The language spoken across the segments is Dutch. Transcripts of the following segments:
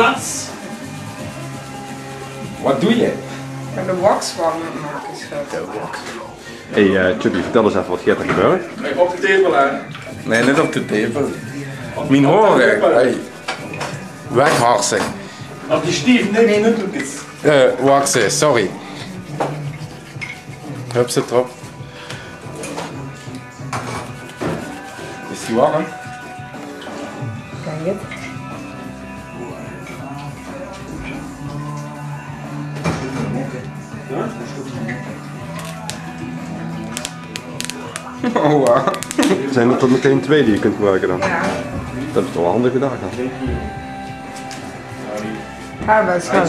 plaats. Wat doe je? En de wax van maken, schat. Hey Chubby, vertel eens even wat gaat er gebeuren. Op de tafel, hè? Nee, niet op de tafel. Mijn horen. Hey. Wegharsen. Op die stief, nee, nutteltjes. Waxen, sorry. Hup ze erop. Is die warm? Kijk het. Oh wow. Zijn er tot meteen 2 die je kunt gebruiken dan? Ja. Dat is toch wel handig gedaan. Dan. Ja, dat is wel.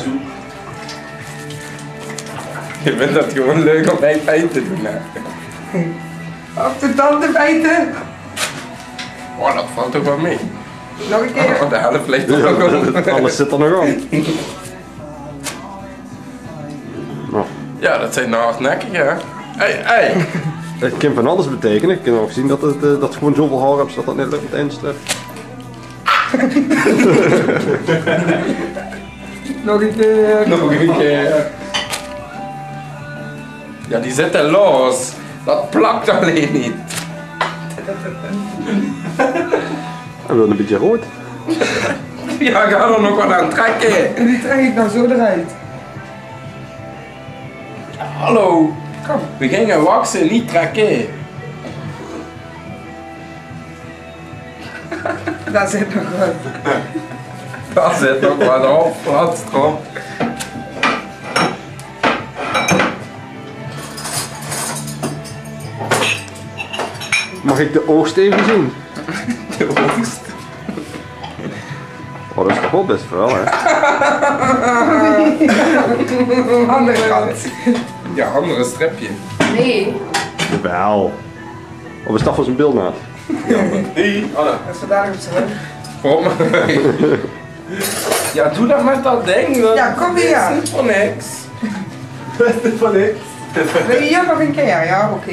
Je vindt dat gewoon leuk om bij pijn te doen, hè? Op de tanden bijten. Oh, dat valt toch wel mee. Nog een keer. Oh, de helft ligt er nog op. Alles zit er nog aan. Oh. Ja, dat zijn nou hardnekkig, hè? Hey. Het kan van alles betekenen. Ik kan ook zien dat het gewoon zoveel haar hebt dat dat net lukt met streft. Nog een keer. Nog een keer. Ja, die zitten los. Dat plakt alleen niet. Hij wil een beetje rood. Ja, ik ga er nog wat aan trekken. En die trek ik nou zo eruit. Hallo. Kom. We gingen waksen, niet trekken. Daar zit nog wat. Daar zit nog wat op. Plaats erop. Mag ik de oogst even zien? De oogst. Oh, dat is toch wel best veel, hè? Andere kant. Ja, andere stripje. Nee. Jawel. Of is dat voor zijn beeldmaat? Ja, maar die. Oh, Dat is vandaag op zijn rug. voor mij. Ja, doe dat met dat ding. Dat Ja, kom hier. is niet voor niks. Dat is van niks. Wil je hier nog een keer? Ja, oké.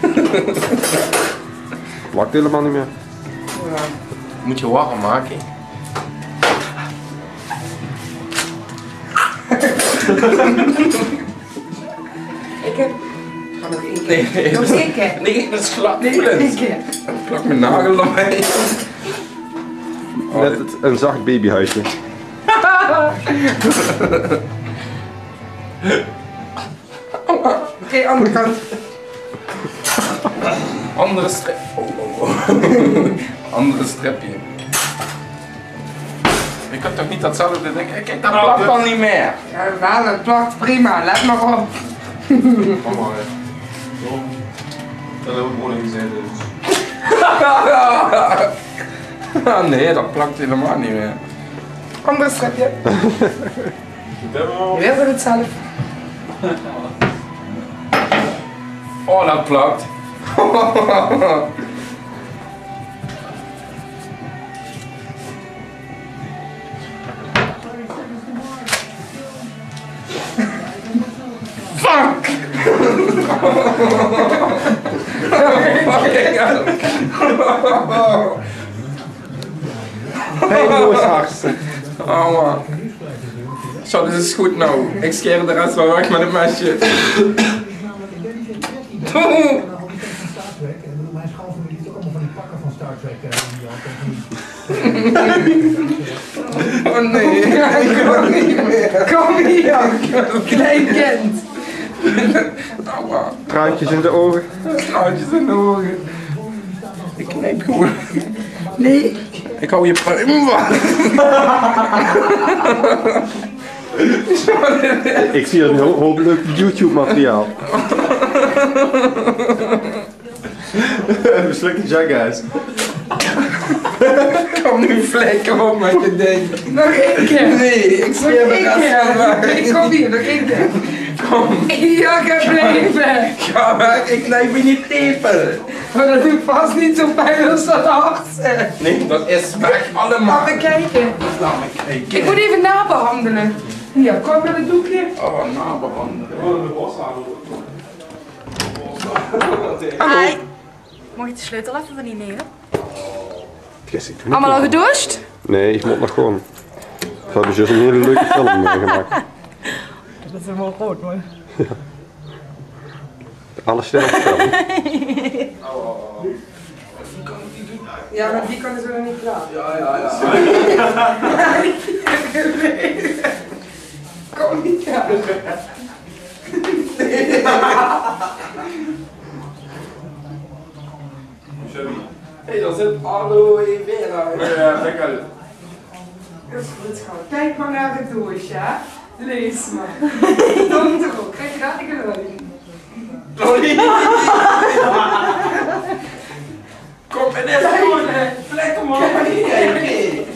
Plakt helemaal niet meer. Ja. Moet je warm maken. Ik heb... Ga nog één keer. Nee, Nog één keer. Nee, dat is glad. Nee, nog één keer. Ik plak mijn nagel omheen. Net een zacht babyhuisje. Oké, andere kant. Andere strip. Andere stripje. Je kunt toch niet datzelfde denken? Kijk, dat plakt al niet meer. Ja, wel, het plakt prima. Let maar op. Kom maar, hè. Zo. Dat hebben we gewoon in gezeten, dus. Ah, nee, dat plakt helemaal niet meer. Andere stripje. Goed hebben we al. Je weet het zelf. Oh, dat plakt. Fuck! Fucking hell. Pijnloos hartstikke. Oh man. Zo, dit is goed nou. Ik scheer de rest wel weg met een mesje. Doe! Mijn schoonfamilie heeft ook allemaal van die pakken van Star Trek. Oh nee, ik wil niet meer. Kom hier. Klein kind. Aua. Traantjes in de ogen. Traantjes in de ogen. Ik knijp gewoon. Nee. Ik hou je pruim vast. Ik zie een hoop leuk YouTube materiaal. Verslikte jackass. Kom nu vlekken op met je ding. Nog één keer. Nee, ik Nog scheer de één rest wel keer. weg. Ik kom hier, nog één keer. Kom. Hier gebleven. Ga weg, ik knijp in je tepel. Maar dat doet vast niet zo pijn als dat hartje. Nee, dat is weg allemaal. Laat me kijken. Laat me kijken. Ik moet even nabehandelen. Hier, kom met het doekje. Oh, nabehandelen. Hi. Mag je de sleutel even van die nemen? Yes, ik doe Allemaal al niet. gedoucht? Nee, ik moet nog gewoon. Dat hebben ze dus een hele leuke film meegemaakt. Dat is wel goed, man. Alle sterren film. Ja, maar die kan zo nog niet klaar. Ja. Kom niet klaar. Hé, daar zit Arno in weer. Ja, lekker. Dat is goed, schat. Kijk maar naar het doosje, hè. Lees maar. Dom erop. Krijg je dat niet gewoon? Kom in deze vlek omhoog.